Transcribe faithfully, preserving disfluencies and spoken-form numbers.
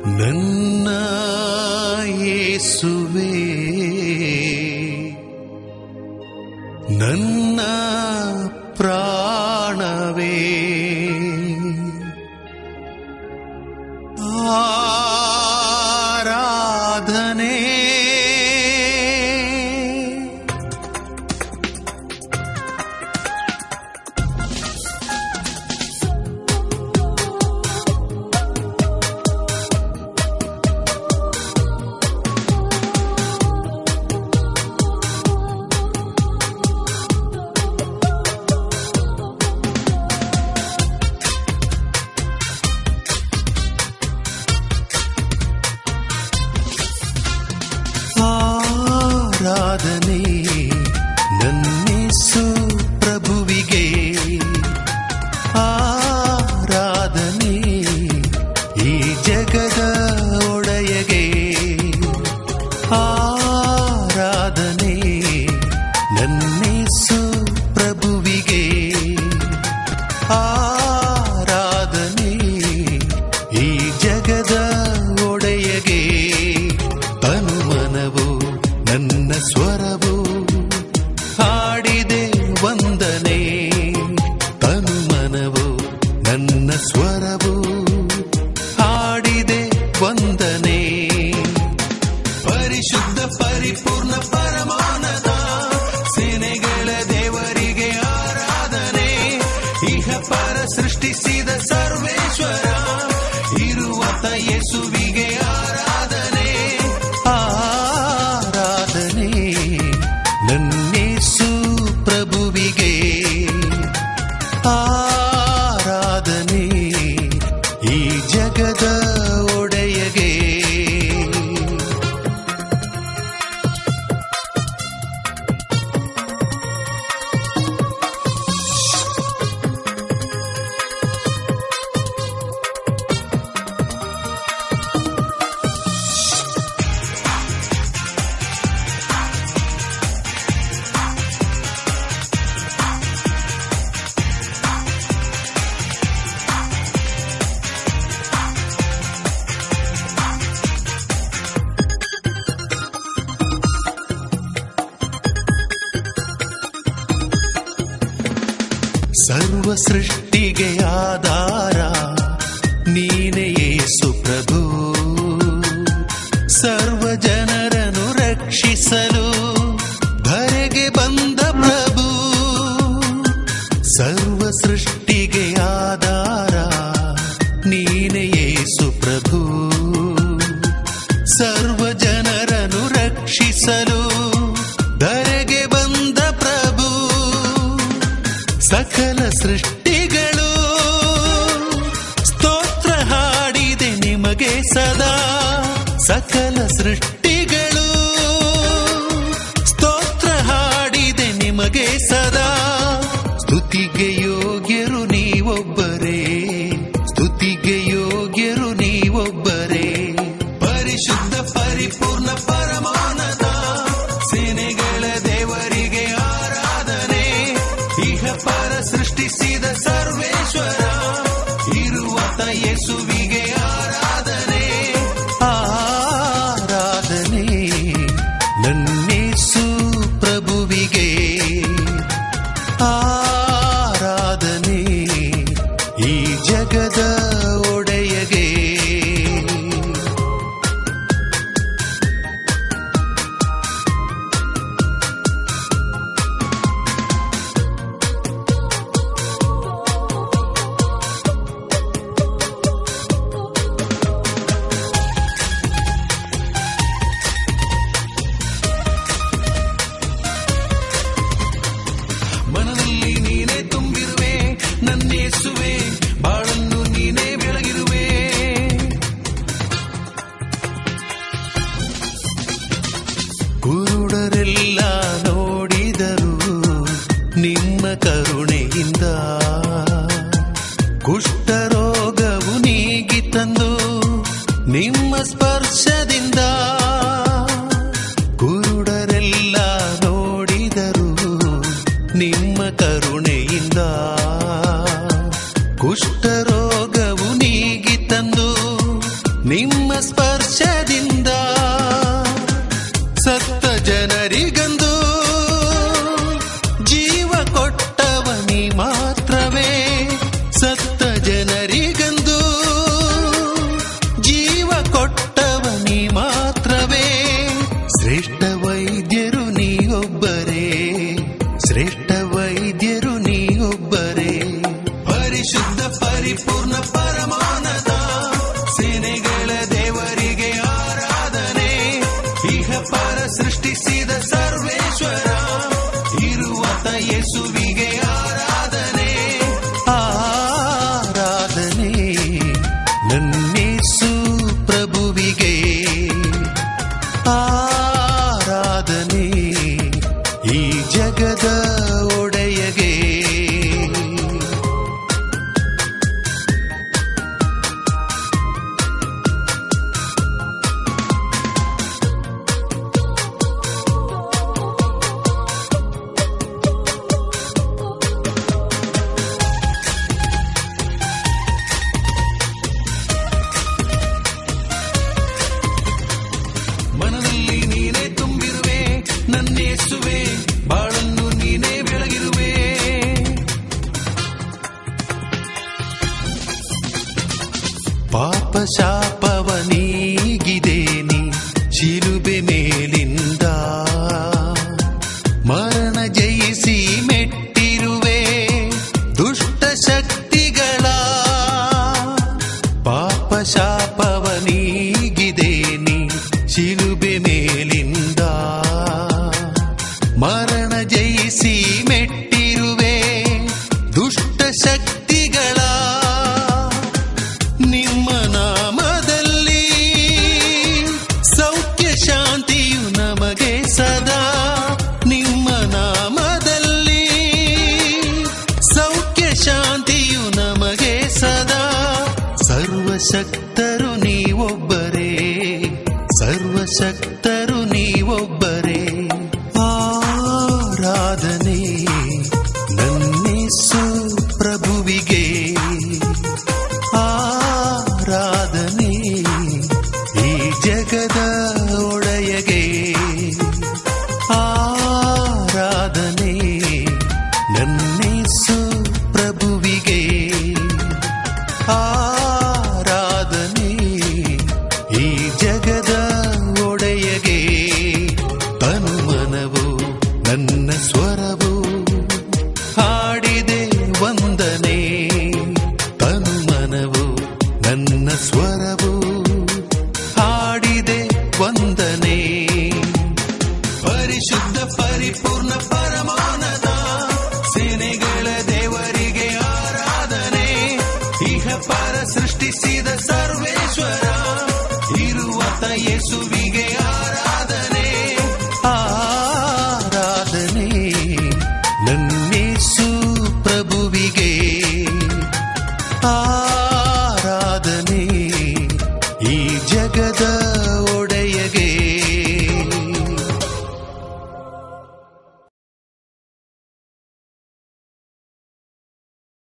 ನನ್ನ ಯೇಸುವೇ, ನನ್ನ ಪ್ರಾಣವೇ, ಆರಾಧನೆ ಆರಾಧನೆ ನನ್ನೇಸು ಪ್ರಭುವಿಗೆ, ಆರಾಧನೆ ಈ ಜಗದ ಒಡೆಯಗೆ, ಆರಾಧನೆ ನನ್ನೇಸು ಪ್ರಭುವಿಗೆ, ಆರಾಧನೆ ಈ ಜಗದ ಒಡೆಯಗೆ. ತನು ಮನವು ನನ್ನ ಸ್ವರವು ಹಾಡಿದೆ ವಂದನೆ, ತನು ಮನವು ನನ್ನ ಸ್ವರವು ಹಾಡಿದೆ ವಂದನೆ. ಪರಿಶುದ್ಧ ಪರಿಪೂರ್ಣ ಪರಮಾನಂದ ಸೇನೆಗಳ ದೇವರಿಗೆ ಆರಾಧನೆ. ಇಹ ಪರ ಸೃಷ್ಟಿಸಿದ ಸರ್ವೇಶ್ವರ ಇರುವತ ಯೇಸುವಿಗೆ ಆರಾಧನೆ. ಆರಾಧನೆ ನನ್ನೇಸು ಪ್ರಭುವಿಗೆ, ಆರಾಧನೆ ಈ ಜಗದ ಒಡೆಯಗೆ. ಸರ್ವ ಸೃಷ್ಟಿಗೆ ಆಧಾರ ನೀನೇ ಯೇಸು ಪ್ರಭು, ಸರ್ವ ಜನರನ್ನು ರಕ್ಷಿಸಲು ಧರೆಗೆ ಬಂದ ಪ್ರಭು. ಸರ್ವ ಸೃಷ್ಟಿಗೆ ಆಧಾರ ನೀನೇ ಯೇಸು ಪ್ರಭು, ಸರ್ವ ಜನರನ್ನು ರಕ್ಷಿಸಲು ಧರೆಗೆ ಬಂದ ಪ್ರಭು. ಸಕಲ ಸೃಷ್ಟಿಗಳು ಸ್ತೋತ್ರ ಹಾಡಿದೆ ನಿಮಗೆ ಸದಾ, ಸಕಲ ಸೃಷ್ಟಿಗಳು ಸ್ತೋತ್ರ ಹಾಡಿದೆ ನಿಮಗೆ ಸದಾ. ಸ್ತುತಿಗೆ ಯೋಗ್ಯರು ನೀವೊಬ್ಬರೇ, ಸ್ತುತಿಗೆ ಯೋಗ್ಯರು ನೀವೊಬ್ಬರೇ. ಪರಿಶುದ್ಧ ಪರಿಪೂರ್ಣ ಪರಮಾನಂದ ಸೇನೆಗಳ ದೇವರಿಗೆ ಆರಾಧನೆ. ಇಹ ಪರ ಸೃಷ್ಟಿಸಿದ ಸರ್ವೇಶ್ವರ ಇರುವತ ಯೇಸುವಿಗೆ ಆರಾಧನೆ. ಆರಾಧನೆ ನನ್ನೇಸು ಪ್ರಭುವಿಗೆ, ಆರಾಧನೆ ಈ ಜಗದ ಒಡೆಯಗೆ. ಮನದಲ್ಲಿ ನೀನೇ ತುಂಬಿರುವೆ ನನ್ನೇಸುವೆ, ಬಾಳನ್ನು ನೀನೇ ಬೆಳಗಿರುವೆ. ಕುರುಡರೆಲ್ಲ ನೋಡಿದರು ನಿಮ್ಮ ಕರುಣೆಯಿಂದ, ಕುಷ್ಠರೋಗವು ನೀಗಿ ತಂದು ನಿಮ್ಮ ಸ್ಪರ್ಶದಿಂದ. ಕುರುಡರೆಲ್ಲ ನೋಡಿದರು ನಿಮ್ಮ ಕರುಣೆಯಿಂದ, ಕುಷ್ಠರೋಗವು ನೀಗಿ ತಂದು ನಿಮ್ಮ ಸ್ಪರ್ಶದಿಂದ ಸತ್ತ ಜನರಿಗಂದು ಜೀವ ಕೊಟ್ಟವನಿ ಮಾತ್ರವೇ. ಸತ್ತ ಜನರಿಗಂದು ಜೀವ ಕೊಟ್ಟವನಿ ಮಾತ್ರವೇ. ಶ್ರೇಷ್ಠ ವೈದ್ಯರು ನೀವೊಬ್ಬರೇ, ಶ್ರೇಷ್ಠ ವೈದ್ಯರು ನೀವೊಬ್ಬರೇ. ಪರಿಶುದ್ಧ ಪರಿಪೂರ್ಣ ಪರಮಾನದ ಸೇನೆಗಳ ದೇವರಿಗೆ ಆರಾಧನೆ. ಇಹ ಪರ ಸೃಷ್ಟಿಸಿದ ಸರ್ವೇಶ್ವರ ಇರುವತ ಯೇಸುವಿಗೆ ಆರಾಧನೆ. ಆರಾಧನೆ ನನ್ನೇಸು ಪ್ರಭುವಿಗೆ. ಆರಾಧನೆ ಈ ಜಗದ ಒಡೆಯಗೆ. ಮನದಲ್ಲಿ ನೀನೇ ತುಂಬಿರುವೆ ನನ್ನೇಸುವೆ, ಬಾಳನ್ನು ನೀನೇ ಬೆಳಗಿರುವೆ. ಪಾಪ ಶಾಪವ ನೀಗಿದೆ ನೀ ಶಿಲುಬೆ ಮೇಲಿಂದ. ಮರಣ ಜಯಿಸಿ ಮೆಟ್ಟಿರುವೆ ದುಷ್ಟ ಶಕ್ತಿಗಳ. ಪಾಪ ಶಾಪವ ನೀಗಿದೆ ನೀ ಶಿಲುಬೆ ಮೇಲಿಂದ. ಮರಣ ಜಯಿಸಿ ಮೆಟ್ಟಿರುವೆ ದುಷ್ಟ ಶಕ್ತಿಗಳ. ನಿಮ್ಮ ನಾಮದಲ್ಲಿ ಸೌಖ್ಯ ಶಾಂತಿಯು ನಮಗೆ ಸದಾ. ನಿಮ್ಮ ನಾಮದಲ್ಲಿ ಸೌಖ್ಯ ಶಾಂತಿಯು ನಮಗೆ ಸದಾ. ಸರ್ವಶಕ್ತರು ನೀವೊಬ್ಬರೇ, ಸರ್ವಶಕ್ತರು ನೀವೊಬ್ಬರೇ. ಆರಾಧನೆ ನನ್ನೇಸು ಪ್ರಭುವಿಗೆ. ಆರಾಧನೆ ಈ ಜಗದ ಒಡೆಯಗೆ. ಆರಾಧನೆ ನನ್ನೇಸು ಪ್ರಭುವಿಗೆ. ಆರಾಧನೆ ಈ ಜಗದ ಒಡೆಯಗೆ. ತನು ಮನವು ನನ್ನ ಸ್ವರವು ಹಾಡಿದೆ ವಂದನೆ. ತನು ಮನವು ನನ್ನ ಸ್ವರವು ಹಾಡಿದೆ ವಂದನೆ. ಪರಿಶುದ್ಧ ಪರಿಪೂರ್ಣ ಪರಮಾನದ ಸೇನೆಗಳ ದೇವರಿಗೆ ಆರಾಧನೆ. ಇಹ ಪರ ಸೃಷ್ಟಿಸಿದ ಸರ್ವೇಶ್ವರ ಇರುವತ ಯೇಸುವಿಗೆ